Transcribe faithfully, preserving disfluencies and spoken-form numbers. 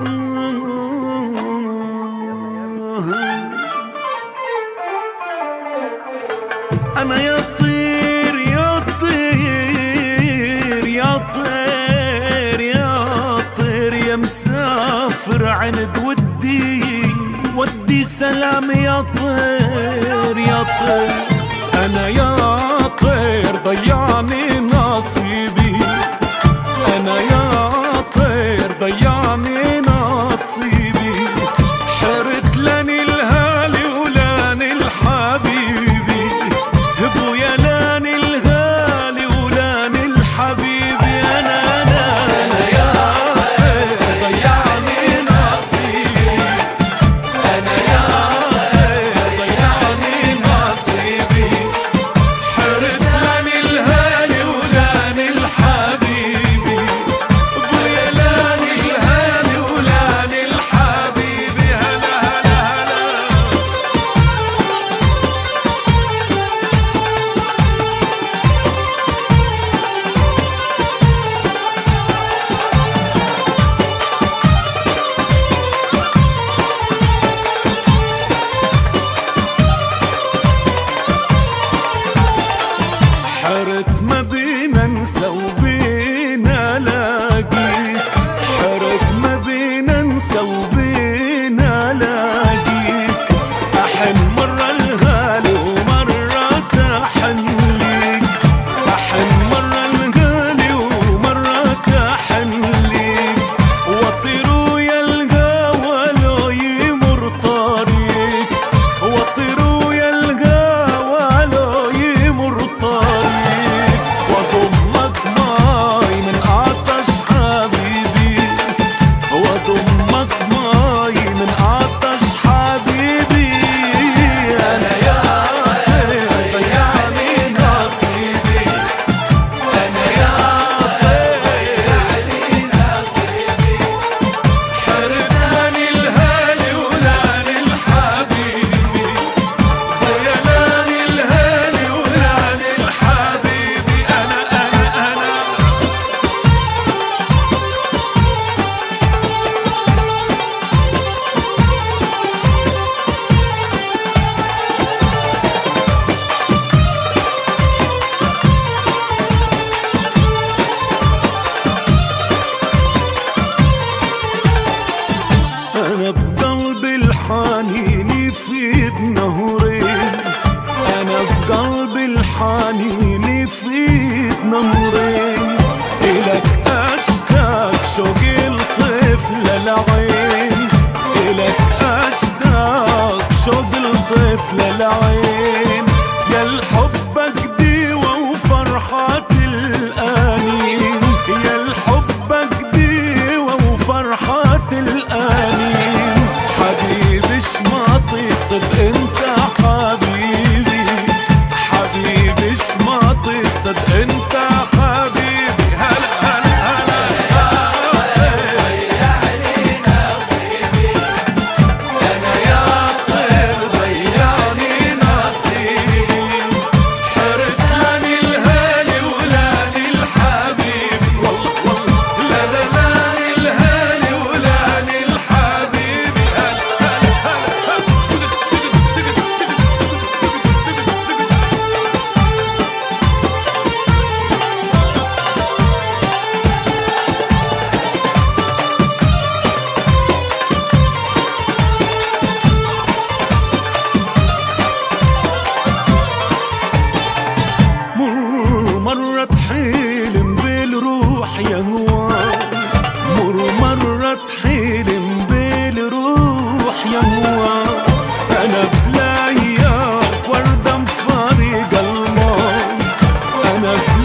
أنا يا طير يا طير يا طير يا طير يا مسافر عند ودي، ودي سلام يا طير يا طير. أنا يا طير ضيعني نصيبي، أنا يا طير ضيعني نصيبي، حرت لاني الهالي ولاني الحبيبي، ابويا لاني الغالي ولاني الحبيبي. أنا أنا أنا يا طير ضيعني نصيبي، أنا يا طير ضيعني نصيبي، حرت لاني الهالي ولاني الحبيبي، ابويا لاني الهالي ولاني الحبيبي. هلا هلا هلا حرت ما بينا انسى وبينا لاقيك، حرت ما بينا انسى وبينا لاقيك، احن مرة الغالي ومرة تحن ليك، احن مرة الغالي ومرة تحن ليك، واطير ويا القهوة لو يمر طريق، واطير ويا القهوة لو يمر طريق، واضمك ماي من عطش حبيبي، واضمك ماي من عطش حبيبي. انا يا طير ضيعني نصيبي، انا يا طير ضيعني نصيبي، حرت لاني الهالي ولاني الحبيبي، ضيا لاني الهالي ولاني الحبيبي. انا انا انا أنا بقلبي الحنين في بنهرين، أنا بقلبي الحنين في بنهرين، إلك أشتاق شوقي الطفل العين، إلك أشتاق شوق الطفل العين، يا الحبك ديوة وفرحة الآنين، يا الحبك ديوة وفرحة الآنين، حبيبي شماطي صدق انت حبيبي، حبيبي شماطي صدق انت حبيبي. هلا هلا هلا يا طير ضيعني نصيبي، انا يا طير ضيعني نصيبي، حرت لاني الهالي ولاني الحبيبي، والله والله لا لا لاني الهالي ولاني الحبيبي. هلا هلا هلا مر مرة تحلم بالروح يا هواي، مر مرة تحلم بالروح يا هواي، أنا بلاياك وردة مفارقة الماي، أنا